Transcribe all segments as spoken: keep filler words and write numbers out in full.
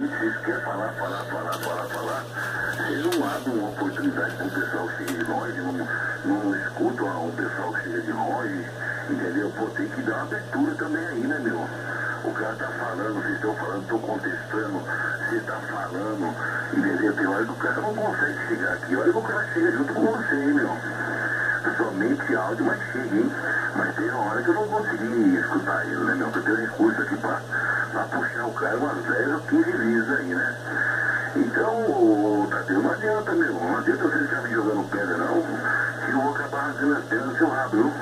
Vocês querem falar, falar, falar, falar, falar. Vocês não abrem uma oportunidade para o pessoal que chega de longe, não, não escutam o pessoal que chega de longe, entendeu? Pô, tem que dar uma abertura também aí, né, meu? O cara tá falando, vocês estão falando, estão contestando, você tá falando, entendeu? Tem hora que o cara não consegue chegar aqui, olha que o cara chega junto com você, hein, meu? Somente áudio, mas chega, hein? Mas tem uma hora que eu não consegui escutar ele, né, meu? Porque eu tenho recurso aqui pra, pra puxar o cara umas dez ou quinze vezes aí, né? Então, o Tadeu, não adianta, meu. Não adianta você ficar me jogando pedra, não. Que eu vou acabar arrancando as pedras do seu rabo, viu?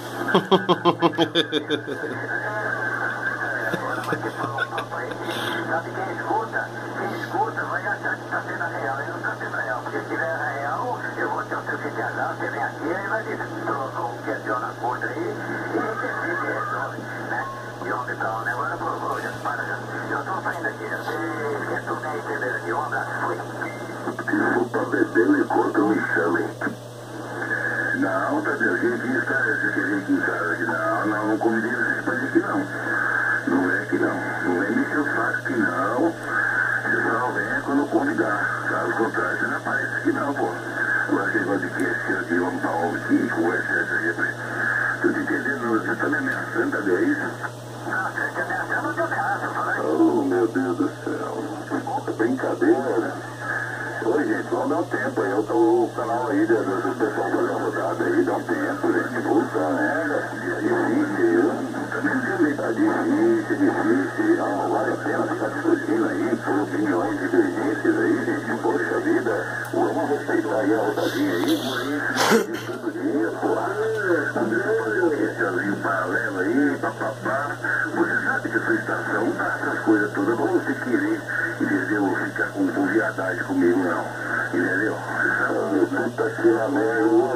Sabe quem escuta? Quem escuta vai achar que está sendo real. E não está sendo real. Porque se tiver real, eu vou ter o seu C T H, você vem aqui e vai dizer que trocou o que é na conta aí. E decide, resolve, né? De onde está o negócio? Pô, pô, já para, já. Eu estou saindo aqui. Você esqueceu minha primeira de um abraço. Fui. Se for pra beber o encontro, me chamem. Não, Tadeu, gente, está essa que a gente em casa aqui. Não, não, não convidei vocês pra isso aqui, não. Não é que não. Não vem mexer o saco aqui, não. Você só vem quando convidar. Caso contrário, você não aparece aqui, não, pô. Agora você gosta de que esse aqui, vamos pra homem aqui, conversa essa aqui. Tô te entendendo, você tá me ameaçando, Tadeu, é isso? Não, você te ameaçando, eu te ameaço. Oh, meu Deus do céu. É brincadeira. Oi, gente, vamos dar um tempo aí. Eu tô o canal aí do, do, do pessoal fazer uma rodada aí, dá um tempo, gente. Puta merda. É difícil. Também tá difícil, difícil. Não, vale a pena ficar discutindo aí por opiniões divergentes aí, gente. Poxa vida. Vamos respeitar aí a rodadinha aí. Todo dia, porra. Fazer o que? Esse avião paralelo aí, papapá. Você sabe que a sua estação não dá essas coisas todas pra você querer, entendeu? Ficar com, com viadagem comigo, não. Entendeu? Puta que lá, meu.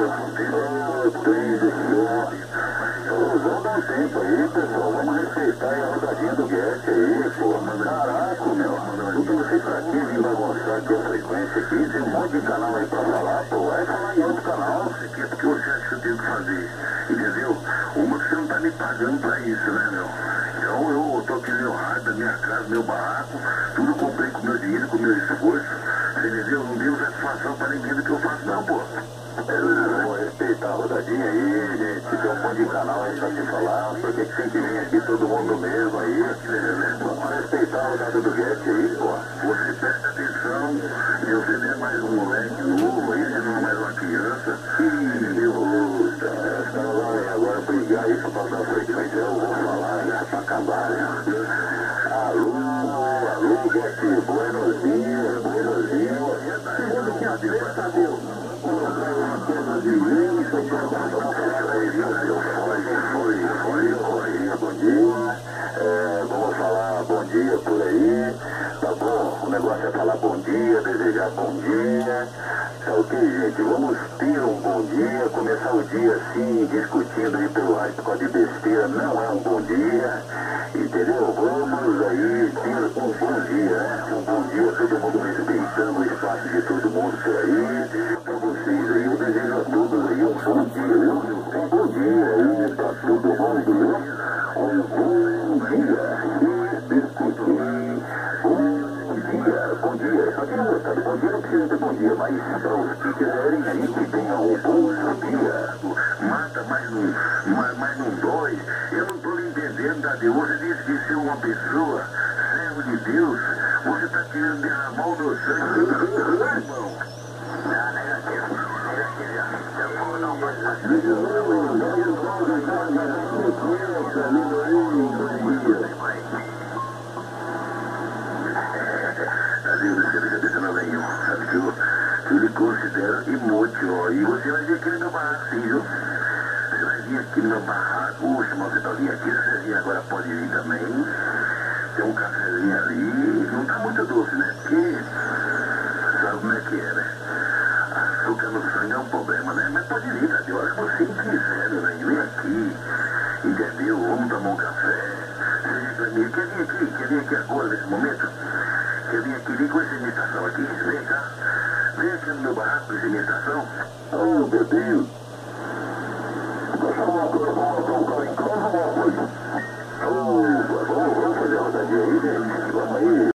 Vamos dar um tempo aí, pessoal. Vamos respeitar a rodadinha do Guest aí, pô. Caraca, meu. Tudo você pra aqui, vim bagunçar aqui a frequência aqui. Tem um monte de canal aí pra falar, pô. Vai falar em outro canal. Isso aqui é porque você acha que eu tenho que fazer, entendeu? Uma que você não tá me pagando pra isso, né, meu? Então eu tô aqui no meu rádio, da minha casa, meu barraco, tudo comprei com meu dinheiro, com meu esforço. Você entendeu? Não deu satisfação pra ninguém do que eu faço, não, pô. Vamos respeitar a rodadinha aí, gente. Tem um monte de canal aí pra se falar. Por que que tem que vir aqui todo mundo mesmo aí? Vamos respeitar a rodada do Guest aí, pô. Você presta atenção, e você não é mais um moleque novo aí, você não é mais uma criança. Entendeu? Puta, agora brigar isso pra dar frequência, eu vou falar, né? Pra acabar, né? Alô, alô, Guest, buenos dias, buenos dias. Bom dia, é, vamos falar bom dia por aí, tá bom? O negócio é falar bom dia, desejar bom dia. Tá ok, gente? Vamos ter um bom dia, começar o dia assim, discutindo aí pelo ar por causa de besteira, não é um bom dia, entendeu? Vamos aí ter um bom dia, né? Um bom dia, todo mundo respeitando o espaço de todo mundo por aí. Pra vocês aí, eu desejo a todos aí um bom dia, viu? Um bom dia aí pra todo mundo, viu? Um bom dia. E discutir. Bom dia, bom dia. Só que não gostar de bom dia não precisa ter bom dia, mas para os que quiserem aí que tenham um bom dia. Mata, mas não, mas, mas não dói. Eu não tô lhe entendendo, Tadeu. Você disse que ser uma pessoa, servo de Deus, você tá querendo derramar o meu sangue, irmão. Não, negativo. Negativo. Eu vou não Tadeu, você fica pensando bem, sabe que eu, que eu lhe considero inútil, e você vai vir aqui no meu barraco, sim, viu? Você vai vir aqui no meu barraco, poxa, mas você tá vindo aqui, você vir agora pode vir também. Tem um cafezinho ali, não tá muito doce, né? Porque sabe como é que é, né? Açúcar no sangue é um problema, né? Mas pode vir, Tadeu, a hora que você quiser, meu bem, vem aqui, entendeu? Vamos tomar um café. Você vem pra mim, quer vir aqui? Quer vir aqui agora, nesse momento? Quer vir aqui, vem com essa imitação aqui, vem cá. Vem aqui no meu barraco, essa imitação. Oh, meu Deus. Vamos fazer a rodadinha aí, gente. Vamos aí.